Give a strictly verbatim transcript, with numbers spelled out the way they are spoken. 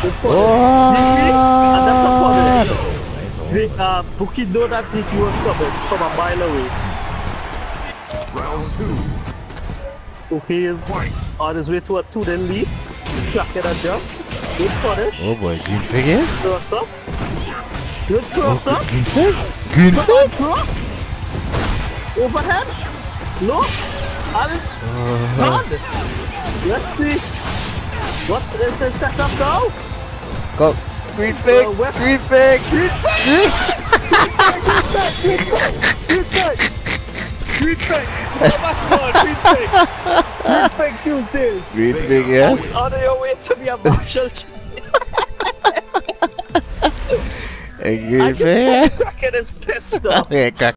Good for oh. And that's the point. The uh, Bookie know that T T was coming from a mile away. Round two. Bookie is White. On his way to a two then lead. Cracking a jump. Good punish. Oh boy, green fig here. Cross up. Good cross oh, up. Green fig. Green fig. Overhead. Look. And it's uh, stunned. Let's see. What is the setup now? Go. Green fig. Uh, green fig. Green fig. Green fig. Green fig. Green fig. Oh my god, green fig. Green fig Tuesdays. Green fig, yes. On your way to be a Marshall Tuesday. Green fig. Cracking is pissed off.